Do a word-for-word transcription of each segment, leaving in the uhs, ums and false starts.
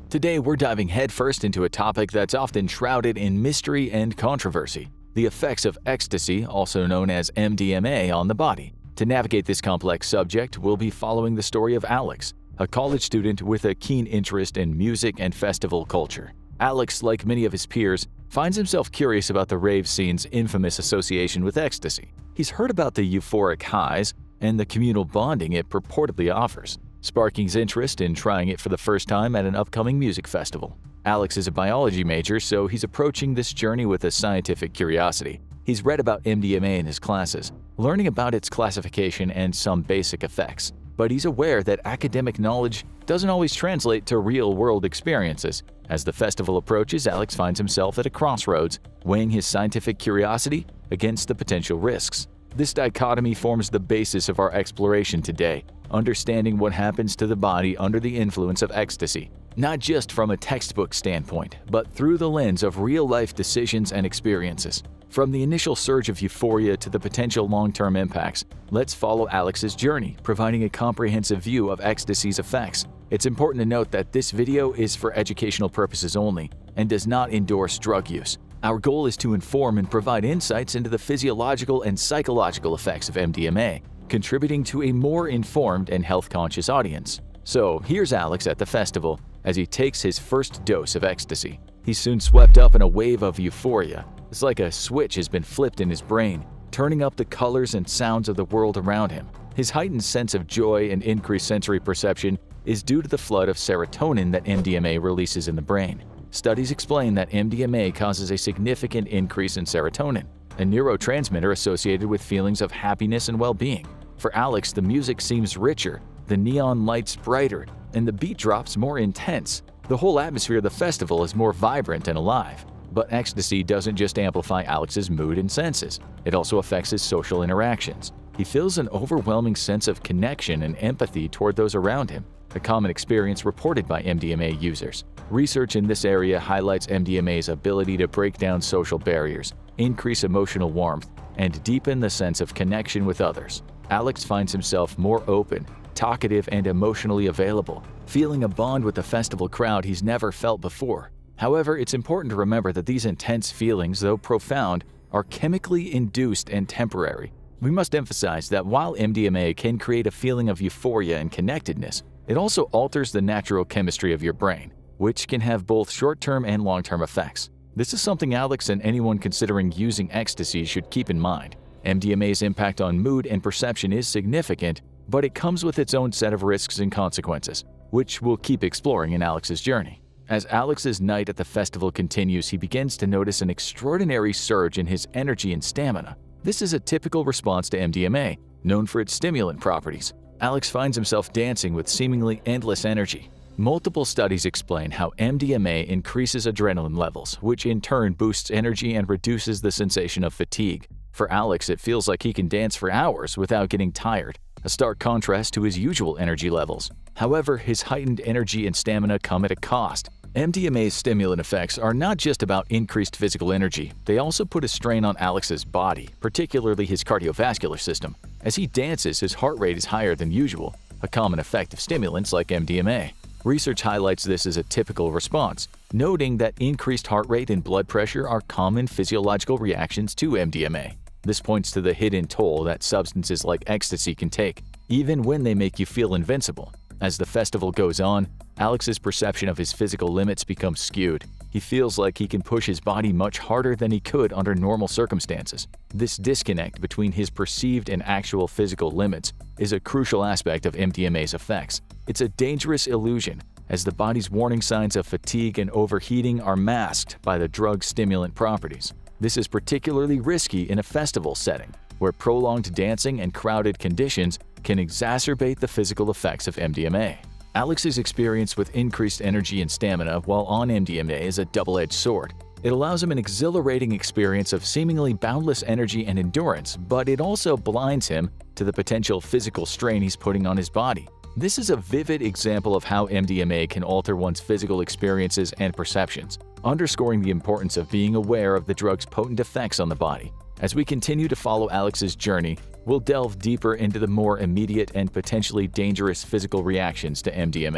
Today, we're diving headfirst into a topic that's often shrouded in mystery and controversy: the effects of ecstasy, also known as M D M A, on the body. To navigate this complex subject, we'll be following the story of Alex, a college student with a keen interest in music and festival culture. Alex, like many of his peers, finds himself curious about the rave scene's infamous association with ecstasy. He's heard about the euphoric highs and the communal bonding it purportedly offers, sparking his interest in trying it for the first time at an upcoming music festival. Alex is a biology major, so he's approaching this journey with a scientific curiosity. He's read about M D M A in his classes, learning about its classification and some basic effects. But he's aware that academic knowledge doesn't always translate to real-world experiences. As the festival approaches, Alex finds himself at a crossroads, weighing his scientific curiosity against the potential risks. This dichotomy forms the basis of our exploration today, understanding what happens to the body under the influence of ecstasy, not just from a textbook standpoint, but through the lens of real-life decisions and experiences. From the initial surge of euphoria to the potential long-term impacts, let's follow Alex's journey, providing a comprehensive view of ecstasy's effects. It's important to note that this video is for educational purposes only and does not endorse drug use. Our goal is to inform and provide insights into the physiological and psychological effects of M D M A, contributing to a more informed and health-conscious audience. So here's Alex at the festival as he takes his first dose of ecstasy. He's soon swept up in a wave of euphoria. It's like a switch has been flipped in his brain, turning up the colors and sounds of the world around him. His heightened sense of joy and increased sensory perception is due to the flood of serotonin that M D M A releases in the brain. Studies explain that M D M A causes a significant increase in serotonin, a neurotransmitter associated with feelings of happiness and well-being. For Alex, the music seems richer, the neon lights brighter, and the beat drops more intense. The whole atmosphere of the festival is more vibrant and alive. But ecstasy doesn't just amplify Alex's mood and senses, it also affects his social interactions. He feels an overwhelming sense of connection and empathy toward those around him, a common experience reported by M D M A users. Research in this area highlights M D M A's ability to break down social barriers, increase emotional warmth, and deepen the sense of connection with others. Alex finds himself more open, talkative, and emotionally available, feeling a bond with the festival crowd he's never felt before. However, it's important to remember that these intense feelings, though profound, are chemically induced and temporary. We must emphasize that while M D M A can create a feeling of euphoria and connectedness, it also alters the natural chemistry of your brain, which can have both short-term and long-term effects. This is something Alex and anyone considering using ecstasy should keep in mind. M D M A's impact on mood and perception is significant, but it comes with its own set of risks and consequences, which we'll keep exploring in Alex's journey. As Alex's night at the festival continues, he begins to notice an extraordinary surge in his energy and stamina. This is a typical response to M D M A, known for its stimulant properties. Alex finds himself dancing with seemingly endless energy. Multiple studies explain how M D M A increases adrenaline levels, which in turn boosts energy and reduces the sensation of fatigue. For Alex, it feels like he can dance for hours without getting tired, a stark contrast to his usual energy levels. However, his heightened energy and stamina come at a cost. M D M A's stimulant effects are not just about increased physical energy, they also put a strain on Alex's body, particularly his cardiovascular system. As he dances, his heart rate is higher than usual, a common effect of stimulants like M D M A. Research highlights this as a typical response, noting that increased heart rate and blood pressure are common physiological reactions to M D M A. This points to the hidden toll that substances like ecstasy can take, even when they make you feel invincible. As the festival goes on, Alex's perception of his physical limits becomes skewed. He feels like he can push his body much harder than he could under normal circumstances. This disconnect between his perceived and actual physical limits is a crucial aspect of M D M A's effects. It's a dangerous illusion, as the body's warning signs of fatigue and overheating are masked by the drug's stimulant properties. This is particularly risky in a festival setting, where prolonged dancing and crowded conditions can exacerbate the physical effects of M D M A. Alex's experience with increased energy and stamina while on M D M A is a double-edged sword. It allows him an exhilarating experience of seemingly boundless energy and endurance, but it also blinds him to the potential physical strain he's putting on his body. This is a vivid example of how M D M A can alter one's physical experiences and perceptions, underscoring the importance of being aware of the drug's potent effects on the body. As we continue to follow Alex's journey, we'll delve deeper into the more immediate and potentially dangerous physical reactions to M D M A.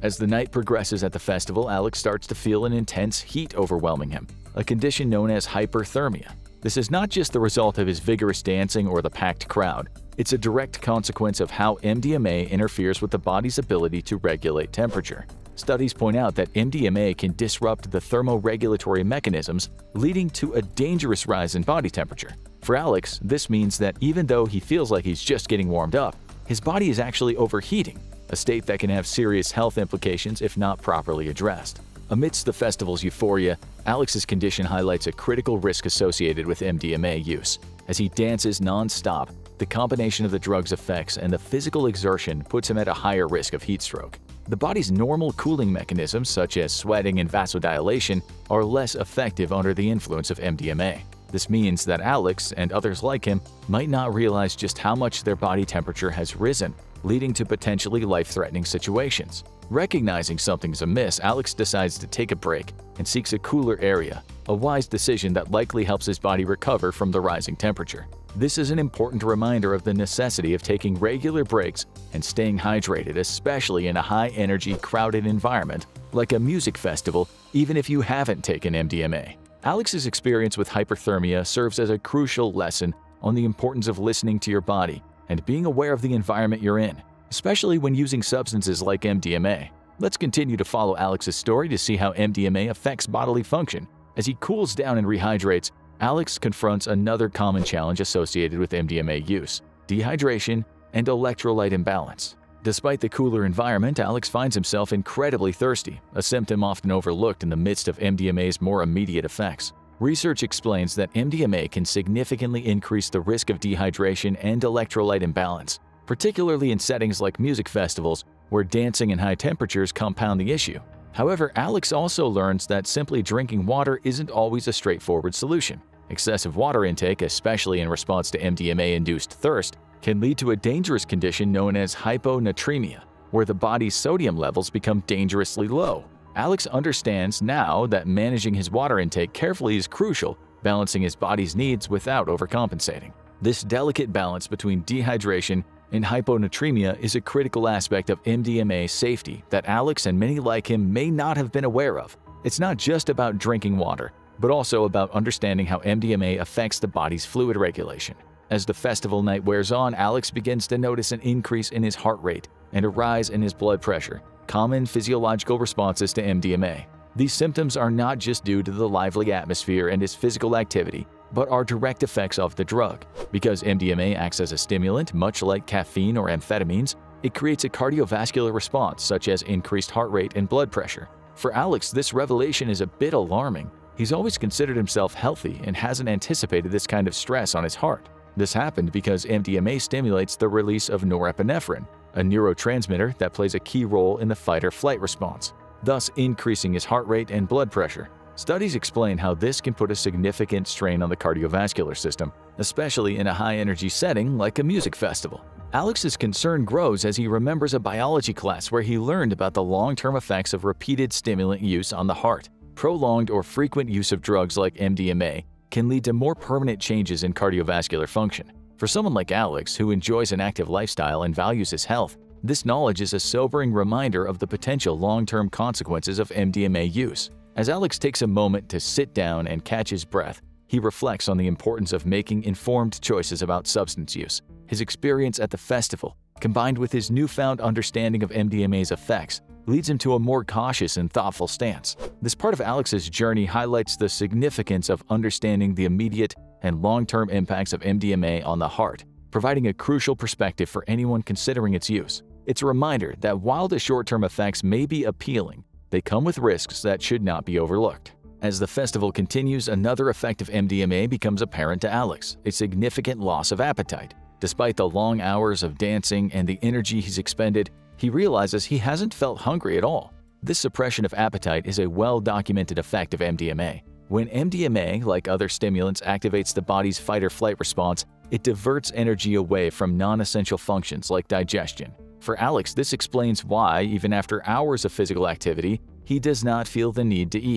As the night progresses at the festival, Alex starts to feel an intense heat overwhelming him, a condition known as hyperthermia. This is not just the result of his vigorous dancing or the packed crowd. It's a direct consequence of how M D M A interferes with the body's ability to regulate temperature. Studies point out that M D M A can disrupt the thermoregulatory mechanisms, leading to a dangerous rise in body temperature. For Alex, this means that even though he feels like he's just getting warmed up, his body is actually overheating, a state that can have serious health implications if not properly addressed. Amidst the festival's euphoria, Alex's condition highlights a critical risk associated with M D M A use. As he dances non-stop, the combination of the drug's effects and the physical exertion puts him at a higher risk of heat stroke. The body's normal cooling mechanisms, such as sweating and vasodilation, are less effective under the influence of M D M A. This means that Alex and others like him might not realize just how much their body temperature has risen, leading to potentially life-threatening situations. Recognizing something's amiss, Alex decides to take a break and seeks a cooler area, a wise decision that likely helps his body recover from the rising temperature. This is an important reminder of the necessity of taking regular breaks and staying hydrated, especially in a high-energy, crowded environment like a music festival, even if you haven't taken M D M A. Alex's experience with hyperthermia serves as a crucial lesson on the importance of listening to your body and being aware of the environment you're in, especially when using substances like M D M A. Let's continue to follow Alex's story to see how M D M A affects bodily function. As he cools down and rehydrates, Alex confronts another common challenge associated with M D M A use: dehydration and electrolyte imbalance. Despite the cooler environment, Alex finds himself incredibly thirsty, a symptom often overlooked in the midst of M D M A's more immediate effects. Research explains that M D M A can significantly increase the risk of dehydration and electrolyte imbalance, particularly in settings like music festivals, where dancing and high temperatures compound the issue. However, Alex also learns that simply drinking water isn't always a straightforward solution. Excessive water intake, especially in response to M D M A-induced thirst, can lead to a dangerous condition known as hyponatremia, where the body's sodium levels become dangerously low. Alex understands now that managing his water intake carefully is crucial, balancing his body's needs without overcompensating. This delicate balance between dehydration and hyponatremia is a critical aspect of M D M A safety that Alex and many like him may not have been aware of. It's not just about drinking water, but also about understanding how M D M A affects the body's fluid regulation. As the festival night wears on, Alex begins to notice an increase in his heart rate and a rise in his blood pressure, common physiological responses to M D M A. These symptoms are not just due to the lively atmosphere and his physical activity, but are direct effects of the drug. Because M D M A acts as a stimulant, much like caffeine or amphetamines, it creates a cardiovascular response such as increased heart rate and blood pressure. For Alex, this revelation is a bit alarming. He's always considered himself healthy and hasn't anticipated this kind of stress on his heart. This happened because M D M A stimulates the release of norepinephrine, a neurotransmitter that plays a key role in the fight-or-flight response, thus increasing his heart rate and blood pressure. Studies explain how this can put a significant strain on the cardiovascular system, especially in a high-energy setting like a music festival. Alex's concern grows as he remembers a biology class where he learned about the long-term effects of repeated stimulant use on the heart. Prolonged or frequent use of drugs like M D M A can lead to more permanent changes in cardiovascular function. For someone like Alex, who enjoys an active lifestyle and values his health, this knowledge is a sobering reminder of the potential long-term consequences of M D M A use. As Alex takes a moment to sit down and catch his breath, he reflects on the importance of making informed choices about substance use. His experience at the festival, combined with his newfound understanding of M D M A's effects, leads him to a more cautious and thoughtful stance. This part of Alex's journey highlights the significance of understanding the immediate and long-term impacts of M D M A on the heart, providing a crucial perspective for anyone considering its use. It's a reminder that while the short-term effects may be appealing, they come with risks that should not be overlooked. As the festival continues, another effect of M D M A becomes apparent to Alex: a significant loss of appetite. Despite the long hours of dancing and the energy he's expended, he realizes he hasn't felt hungry at all. This suppression of appetite is a well-documented effect of M D M A. When M D M A, like other stimulants, activates the body's fight-or-flight response, it diverts energy away from non-essential functions like digestion. For Alex, this explains why, even after hours of physical activity, he does not feel the need to eat.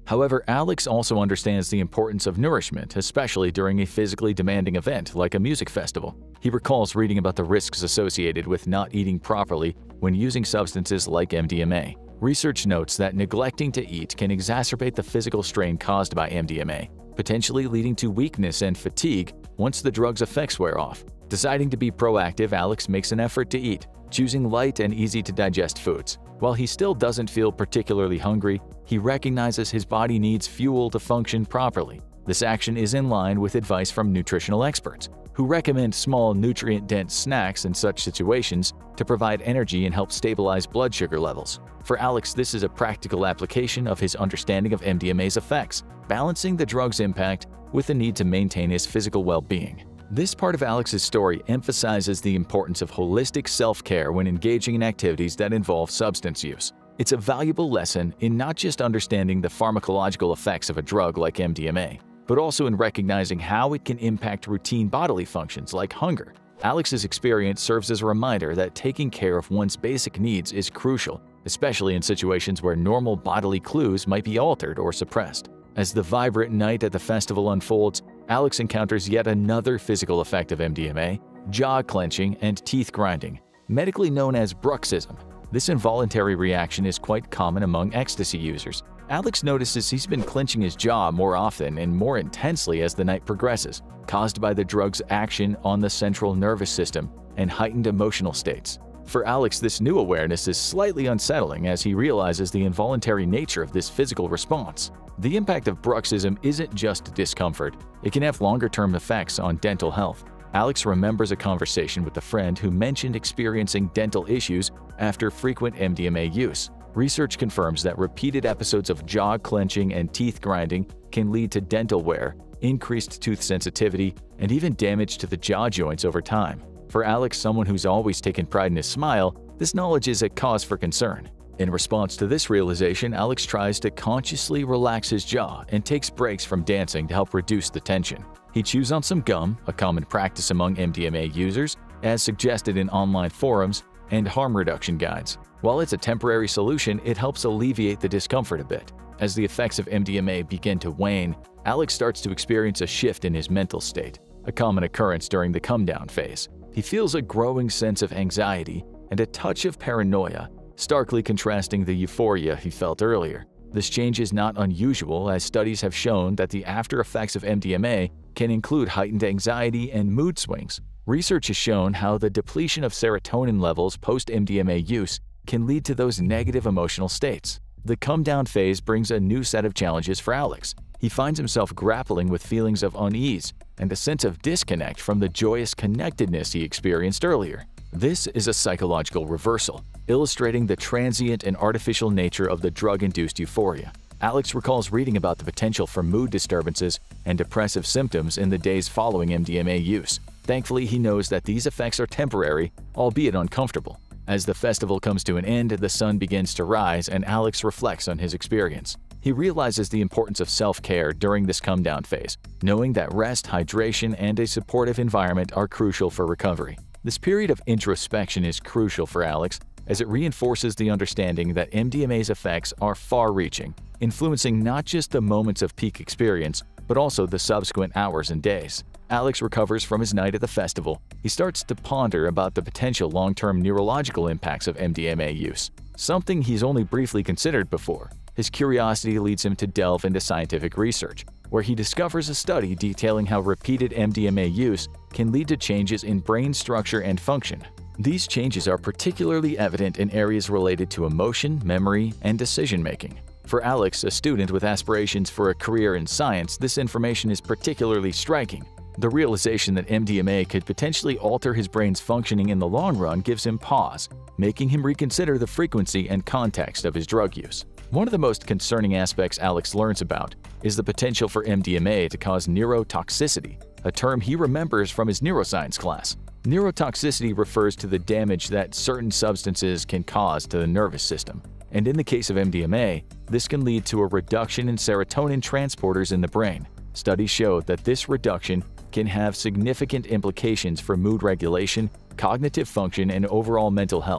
However, Alex also understands the importance of nourishment, especially during a physically demanding event like a music festival. He recalls reading about the risks associated with not eating properly when using substances like M D M A. Research notes that neglecting to eat can exacerbate the physical strain caused by M D M A, potentially leading to weakness and fatigue once the drug's effects wear off. Deciding to be proactive, Alex makes an effort to eat, choosing light and easy-to-digest foods. While he still doesn't feel particularly hungry, he recognizes his body needs fuel to function properly. This action is in line with advice from nutritional experts, who recommend small nutrient-dense snacks in such situations to provide energy and help stabilize blood sugar levels. For Alex, this is a practical application of his understanding of M D M A's effects, balancing the drug's impact with the need to maintain his physical well-being. This part of Alex's story emphasizes the importance of holistic self-care when engaging in activities that involve substance use. It's a valuable lesson in not just understanding the pharmacological effects of a drug like M D M A, but also in recognizing how it can impact routine bodily functions like hunger. Alex's experience serves as a reminder that taking care of one's basic needs is crucial, especially in situations where normal bodily clues might be altered or suppressed. As the vibrant night at the festival unfolds, Alex encounters yet another physical effect of M D M A: jaw clenching and teeth grinding, medically known as bruxism. This involuntary reaction is quite common among ecstasy users. Alex notices he's been clenching his jaw more often and more intensely as the night progresses, caused by the drug's action on the central nervous system and heightened emotional states. For Alex, this new awareness is slightly unsettling as he realizes the involuntary nature of this physical response. The impact of bruxism isn't just discomfort, it can have longer-term effects on dental health. Alex remembers a conversation with a friend who mentioned experiencing dental issues after frequent M D M A use. Research confirms that repeated episodes of jaw clenching and teeth grinding can lead to dental wear, increased tooth sensitivity, and even damage to the jaw joints over time. For Alex, someone who's always taken pride in his smile, this knowledge is a cause for concern. In response to this realization, Alex tries to consciously relax his jaw and takes breaks from dancing to help reduce the tension. He chews on some gum, a common practice among M D M A users, as suggested in online forums and harm reduction guides. While it's a temporary solution, it helps alleviate the discomfort a bit. As the effects of M D M A begin to wane, Alex starts to experience a shift in his mental state, a common occurrence during the come-down phase. He feels a growing sense of anxiety and a touch of paranoia, starkly contrasting the euphoria he felt earlier. This change is not unusual, as studies have shown that the after effects of M D M A can include heightened anxiety and mood swings. Research has shown how the depletion of serotonin levels post-M D M A use can lead to those negative emotional states. The come-down phase brings a new set of challenges for Alex. He finds himself grappling with feelings of unease and a sense of disconnect from the joyous connectedness he experienced earlier. This is a psychological reversal, illustrating the transient and artificial nature of the drug-induced euphoria. Alex recalls reading about the potential for mood disturbances and depressive symptoms in the days following M D M A use. Thankfully, he knows that these effects are temporary, albeit uncomfortable. As the festival comes to an end, the sun begins to rise and Alex reflects on his experience. He realizes the importance of self-care during this come-down phase, knowing that rest, hydration, and a supportive environment are crucial for recovery. This period of introspection is crucial for Alex, as it reinforces the understanding that M D M A's effects are far-reaching, influencing not just the moments of peak experience, but also the subsequent hours and days. Alex recovers from his night at the festival. He starts to ponder about the potential long-term neurological impacts of M D M A use, something he's only briefly considered before. His curiosity leads him to delve into scientific research, where he discovers a study detailing how repeated M D M A use can lead to changes in brain structure and function. These changes are particularly evident in areas related to emotion, memory, and decision-making. For Alex, a student with aspirations for a career in science, this information is particularly striking. The realization that M D M A could potentially alter his brain's functioning in the long run gives him pause, making him reconsider the frequency and context of his drug use. One of the most concerning aspects Alex learns about is the potential for M D M A to cause neurotoxicity, a term he remembers from his neuroscience class. Neurotoxicity refers to the damage that certain substances can cause to the nervous system, and in the case of M D M A, this can lead to a reduction in serotonin transporters in the brain. Studies show that this reduction can have significant implications for mood regulation, cognitive function, and overall mental health.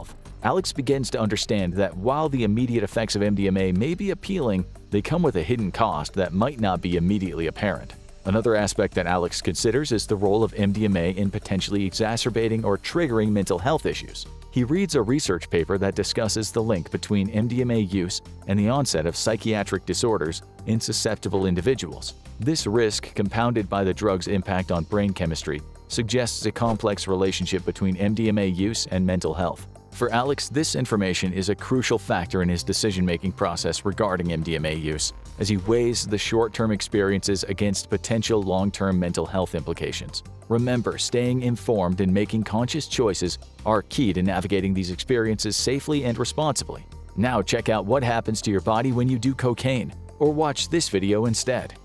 Alex begins to understand that while the immediate effects of M D M A may be appealing, they come with a hidden cost that might not be immediately apparent. Another aspect that Alex considers is the role of M D M A in potentially exacerbating or triggering mental health issues. He reads a research paper that discusses the link between M D M A use and the onset of psychiatric disorders in susceptible individuals. This risk, compounded by the drug's impact on brain chemistry, suggests a complex relationship between M D M A use and mental health. For Alex, this information is a crucial factor in his decision-making process regarding M D M A use, as he weighs the short-term experiences against potential long-term mental health implications. Remember, staying informed and making conscious choices are key to navigating these experiences safely and responsibly. Now check out what happens to your body when you do cocaine, or watch this video instead.